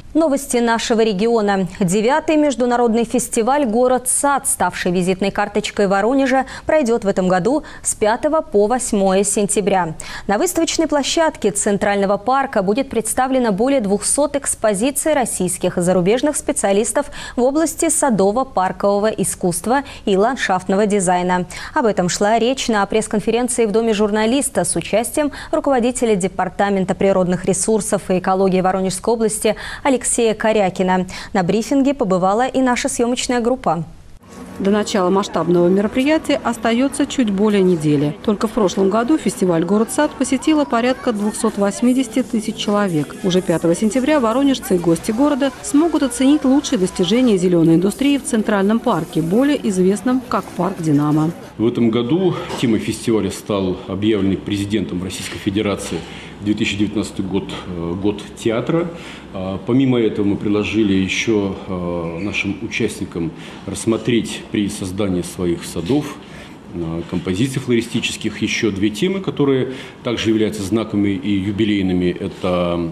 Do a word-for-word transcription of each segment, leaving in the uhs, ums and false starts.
Новости нашего региона. Девятый международный фестиваль «Город-сад», ставший визитной карточкой Воронежа, пройдет в этом году с пятого по восьмое сентября. На выставочной площадке Центрального парка будет представлено более двухсот экспозиций российских и зарубежных специалистов в области садово-паркового искусства и ландшафтного дизайна. Об этом шла речь на пресс-конференции в Доме журналиста с участием руководителя Департамента природных ресурсов и экологии Воронежской области Алексея Алексея Корякина. На брифинге побывала и наша съемочная группа. До начала масштабного мероприятия остается чуть более недели. Только в прошлом году фестиваль «Город-сад» посетило порядка двухсот восьмидесяти тысяч человек. Уже пятого сентября воронежцы и гости города смогут оценить лучшие достижения зеленой индустрии в Центральном парке, более известном как парк «Динамо». В этом году темой фестиваля стал объявленный президентом Российской Федерации две тысячи девятнадцатый год, год театра. Помимо этого мы предложили еще нашим участникам рассмотреть при создании своих садов, композиций флористических еще две темы, которые также являются знаковыми и юбилейными. Это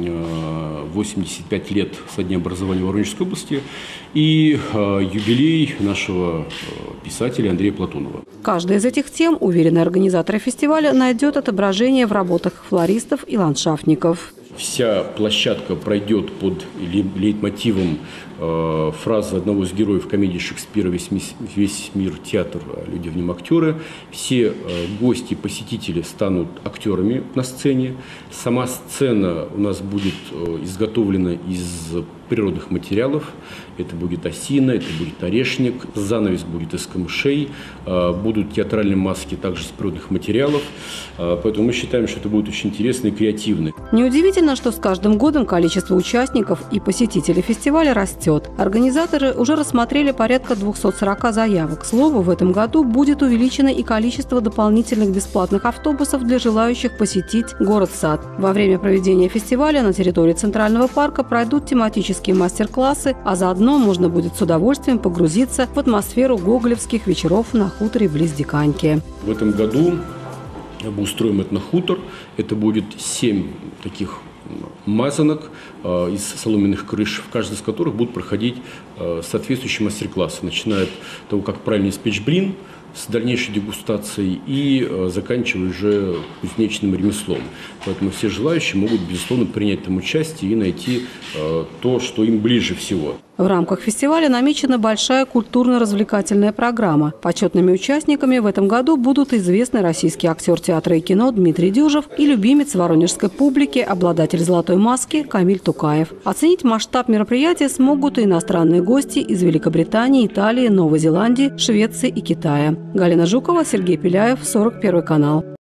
восемьдесят пять лет со дня образования Воронежской области и юбилей нашего писателя Андрея Платонова. Каждая из этих тем, уверены организаторы фестиваля, найдет отображение в работах флористов и ландшафтников. Вся площадка пройдет под лейтмотивом э, фразы одного из героев комедии Шекспира «Весь, весь мир – театр, а люди в нем актеры». Все э, гости, посетители станут актерами на сцене. Сама сцена у нас будет э, изготовлена из природных материалов. Это будет осина, это будет орешник, занавес будет из камышей, э, будут театральные маски также из природных материалов. Э, поэтому мы считаем, что это будет очень интересно и креативно. Неудивительно, что с каждым годом количество участников и посетителей фестиваля растет. Организаторы уже рассмотрели порядка двухсот сорока заявок. К слову, в этом году будет увеличено и количество дополнительных бесплатных автобусов для желающих посетить город-сад. Во время проведения фестиваля на территории Центрального парка пройдут тематические мастер-классы, а заодно можно будет с удовольствием погрузиться в атмосферу гоголевских вечеров на хуторе близ Диканьки. В этом году мы устроим этнохутор. Это будет семь таких мазанок э, из соломенных крыш, в каждой из которых будут проходить э, соответствующие мастер-классы, начиная от того, как правильно испечь блин, с дальнейшей дегустацией и э, заканчивая уже кузнечным ремеслом. Поэтому все желающие могут, безусловно, принять там участие и найти э, то, что им ближе всего. В рамках фестиваля намечена большая культурно-развлекательная программа. Почетными участниками в этом году будут известный российский актер театра и кино Дмитрий Дюжев и любимец воронежской публики, обладатель «Золотой маски» Камиль Тукаев. Оценить масштаб мероприятия смогут и иностранные гости из Великобритании, Италии, Новой Зеландии, Швеции и Китая. Галина Жукова, Сергей Пеляев, сорок первый канал.